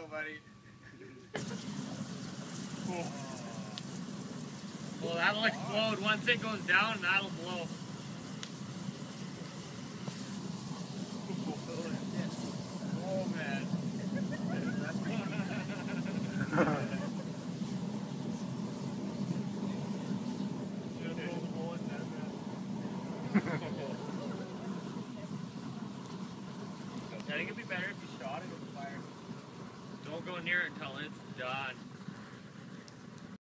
go, buddy. Well, that'll explode. Once it goes down, that'll blow. Oh, man. I think it'd be better if you shot it with fire. Don't go near it until it's done.